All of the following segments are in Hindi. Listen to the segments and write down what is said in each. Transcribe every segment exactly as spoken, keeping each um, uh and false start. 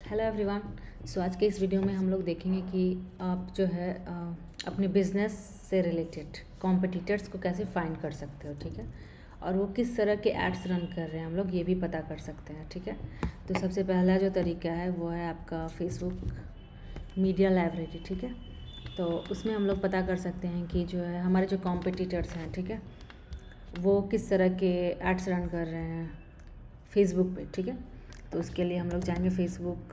Hello everyone. सो आज के इस वीडियो में हम लोग देखेंगे कि आप जो है अ, अपने बिजनेस से रिलेटेड कॉम्पिटिटर्स को कैसे फाइंड कर सकते हो, ठीक है। और वो किस तरह के एड्स रन कर रहे हैं हम लोग ये भी पता कर सकते हैं, ठीक है। तो सबसे पहला जो तरीका है वो है आपका फेसबुक मीडिया लाइब्रेरी, ठीक है। तो उसमें हम लोग पता कर सकते हैं कि जो है हमारे जो कॉम्पिटिटर्स हैं, ठीक है, वो किस तरह के एड्स रन कर रहे हैं फेसबुक पे, ठीक है। तो उसके लिए हम लोग जाएंगे फेसबुक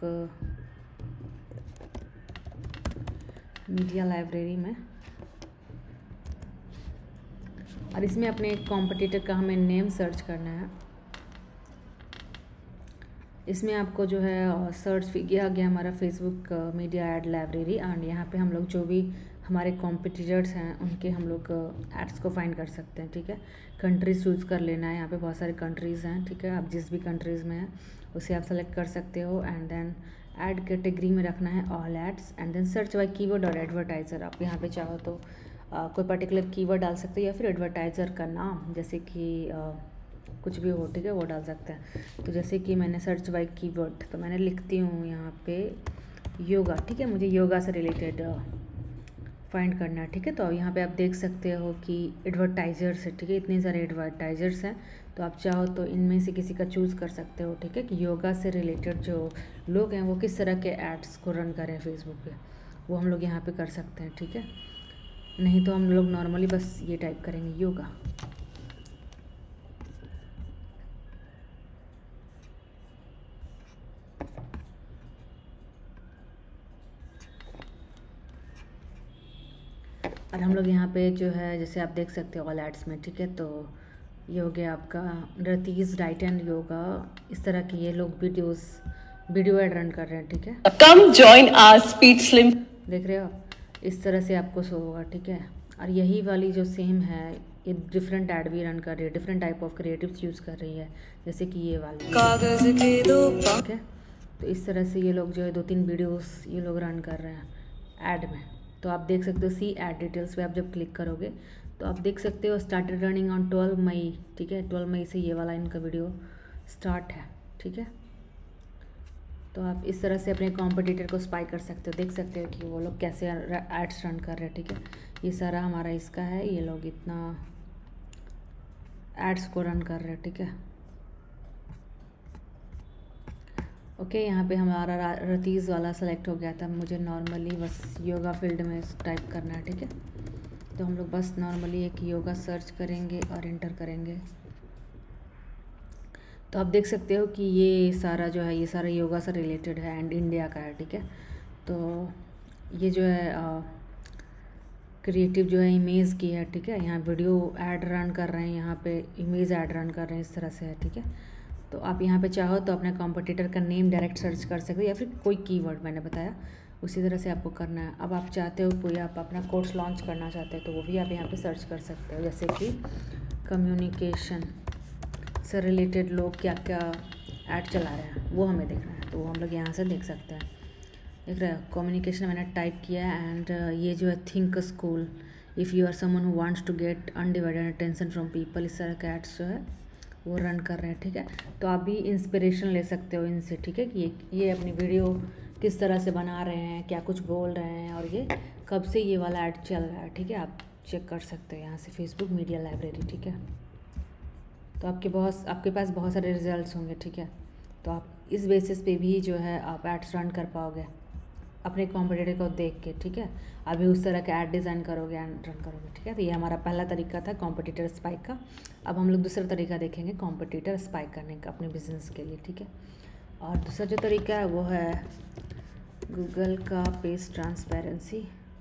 मीडिया लाइब्रेरी में, और इसमें अपने कॉम्पिटिटर का हमें नेम सर्च करना है। इसमें आपको जो है सर्च किया गया हमारा Facebook media ad library, and यहाँ पे हम लोग जो भी हमारे कॉम्पिटिटर्स हैं उनके हम लोग एड्स को फाइंड कर सकते हैं, ठीक है। कंट्रीज चूज़ कर लेना है, यहाँ पे बहुत सारे कंट्रीज़ हैं, ठीक है। आप जिस भी कंट्रीज़ में हैं उसे आप सेलेक्ट कर सकते हो, एंड देन ऐड कैटेगरी में रखना है all ads, and then search by keyword और एडवर्टाइज़र। आप यहाँ पे चाहो तो आ, कोई पर्टिकुलर कीवर्ड डाल सकते हो या फिर एडवर्टाइज़र का नाम, जैसे कि आ, कुछ भी हो, ठीक है, वो डाल सकते हैं। तो जैसे कि मैंने सर्च बाय कीवर्ड, तो मैंने लिखती हूँ यहाँ पे योगा, ठीक है। मुझे योगा से रिलेटेड फाइंड करना है, ठीक है। तो यहाँ पे आप देख सकते हो कि एडवर्टाइजर्स है, ठीक है, इतने सारे एडवर्टाइजर्स हैं। तो आप चाहो तो इनमें से किसी का चूज़ कर सकते हो, ठीक है, कि योगा से रिलेटेड जो लोग हैं वो किस तरह के एड्स को रन करें फेसबुक पे, वो हम लोग यहाँ पे कर सकते हैं, ठीक है। नहीं तो हम लोग नॉर्मली बस ये टाइप करेंगे योगा। और हम लोग यहाँ पे जो है जैसे आप देख सकते हो ऑल एड्स में, ठीक है। तो ये हो गया आपका रतीज़ डाइट एंड योगा, इस तरह के ये लोग वीडियोस वीडियो एड रन कर रहे हैं, ठीक है। Come join our speed slim, देख रहे हो आप, इस तरह से आपको शो होगा, ठीक है। और यही वाली जो सेम है ये डिफरेंट ऐड भी रन कर रही है, different type of creatives use कर रही है, जैसे कि ये वाली, कागज के दो, ठीक है। तो इस तरह से ये लोग जो है दो तीन वीडियोस ये लोग रन कर रहे हैं ऐड में। तो आप देख सकते हो सी ऐड डिटेल्स पे आप जब क्लिक करोगे तो आप देख सकते हो started running on twelve May, ठीक है। ट्वेल्व मई से ये वाला इनका वीडियो स्टार्ट है, ठीक है। तो आप इस तरह से अपने कॉम्पिटिटर को स्पाई कर सकते हो, देख सकते हो कि वो लोग कैसे एड्स रन कर रहे हैं, ठीक है। ये सारा हमारा इसका है, ये लोग इतना एड्स को रन कर रहे हैं, ठीक है। ओके okay, यहाँ पे हमारा रतीज़ वाला सेलेक्ट हो गया था। मुझे नॉर्मली बस योगा फील्ड में टाइप करना है, ठीक है। तो हम लोग बस नॉर्मली एक योगा सर्च करेंगे और इंटर करेंगे। तो आप देख सकते हो कि ये सारा जो है ये सारा योगा से रिलेटेड है एंड इंडिया का है, ठीक है। तो ये जो है क्रिएटिव जो है इमेज की है, ठीक है। यहाँ वीडियो ऐड रन कर रहे हैं, यहाँ पे इमेज ऐड रन कर रहे हैं, इस तरह से है, ठीक है। तो आप यहाँ पे चाहो तो अपने कॉम्पिटिटर का नेम डायरेक्ट सर्च कर सकते हो या फिर कोई कीवर्ड मैंने बताया उसी तरह से आपको करना है। अब आप चाहते हो कोई आप अपना कोर्स लॉन्च करना चाहते हो तो वो भी आप यहाँ पे सर्च कर सकते हो, जैसे कि कम्युनिकेशन से रिलेटेड लोग क्या क्या ऐड चला रहे हैं वो हमें देखना है, तो वो हम लोग यहाँ से देख सकते हैं। देख रहे हो कम्युनिकेशन मैंने टाइप किया है, एंड ये जो है think school, if you are someone who wants to get undivided attention from people, इस तरह के एड्स जो है वो रन कर रहे हैं, ठीक है। तो आप भी इंस्पिरेशन ले सकते हो इनसे, ठीक है, कि ये ये अपनी वीडियो किस तरह से बना रहे हैं, क्या कुछ बोल रहे हैं और ये कब से ये वाला ऐड चल रहा है, ठीक है। आप चेक कर सकते हो यहाँ से फेसबुक मीडिया लाइब्रेरी, ठीक है। तो आपके बहुत आपके पास बहुत सारे रिजल्ट्स होंगे, ठीक है। तो आप इस बेसिस पे भी जो है आप एड्स रन कर पाओगे अपने कॉम्पिटिटर को देख के, ठीक है। अभी उस तरह का ऐड डिज़ाइन करोगे एंड रन करोगे, ठीक है। तो ये हमारा पहला तरीका था कॉम्पिटिटर स्पाइक का। अब हम लोग दूसरा तरीका देखेंगे कॉम्पिटिटर स्पाइक करने का अपने बिजनेस के लिए, ठीक है। और दूसरा जो तरीका है वो है गूगल का पेज ट्रांसपेरेंसी।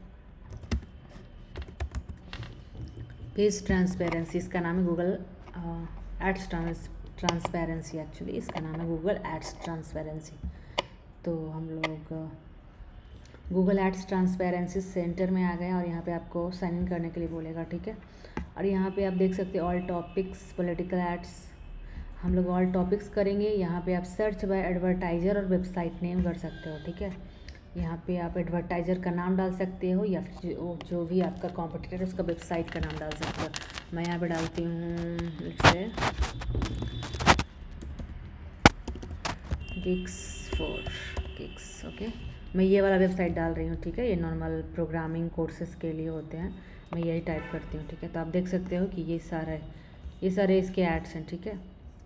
पेज ट्रांसपेरेंसी इसका नाम है, गूगल एड्स ट्रांसपेरेंसी, एक्चुअली इसका नाम है गूगल एड्स ट्रांसपेरेंसी। तो हम लोग गूगल एड्स ट्रांसपेरेंसी सेंटर में आ गए और यहाँ पे आपको साइन इन करने के लिए बोलेगा, ठीक है। और यहाँ पे आप देख सकते हो ऑल टॉपिक्स पॉलिटिकल एड्स, हम लोग ऑल टॉपिक्स करेंगे। यहाँ पे आप सर्च बाय एडवर्टाइज़र और वेबसाइट नेम कर सकते हो, ठीक है। यहाँ पे आप एडवर्टाइज़र का नाम डाल सकते हो या फिर जो, जो भी आपका कॉम्पिटिटर है उसका वेबसाइट का नाम डाल सकते हो। मैं यहाँ पे डालती हूँ जैसे गिग्स फॉर किक्स। ओके, मैं ये वाला वेबसाइट डाल रही हूँ, ठीक है। ये नॉर्मल प्रोग्रामिंग कोर्सेज़ के लिए होते हैं, मैं यही टाइप करती हूँ, ठीक है। तो आप देख सकते हो कि ये सारा ये सारे इसके एड्स हैं, ठीक है।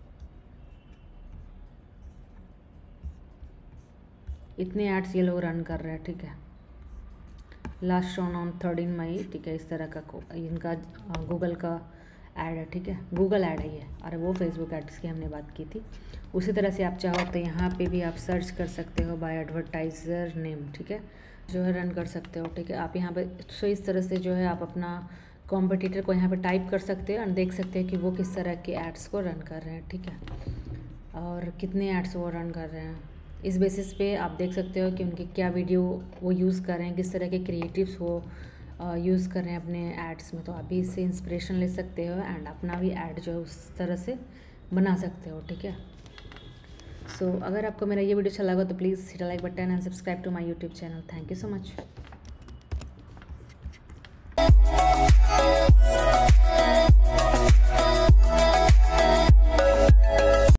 इतने एड्स ये लोग रन कर रहे हैं, ठीक है। Last shown on thirteen May, ठीक है। इस तरह का इनका गूगल का ऐड है, ठीक है। गूगल ऐड है ये, और वो फेसबुक एड्स की हमने बात की थी। उसी तरह से आप चाहो तो यहाँ पे भी आप सर्च कर सकते हो बाय एडवर्टाइज़र नेम, ठीक है, जो है रन कर सकते हो, ठीक है। आप यहाँ पे सो इस तरह से जो है आप अपना कॉम्पिटिटर को यहाँ पे टाइप कर सकते हो और देख सकते हो कि वो किस तरह के एड्स को रन कर रहे हैं, ठीक है, और कितने एड्स वो रन कर रहे हैं। इस बेसिस पे आप देख सकते हो कि उनके क्या वीडियो वो यूज़ कर रहे हैं, किस तरह के क्रिएटिव्स वो यूज़ कर रहे हैं अपने एड्स में। तो आप भी इससे इंस्पिरेशन ले सकते हो एंड अपना भी ऐड जो है उस तरह से बना सकते हो, ठीक है। सो so, अगर आपको मेरा ये वीडियो अच्छा लगा तो please hit like button and subscribe to my YouTube channel. Thank you so much.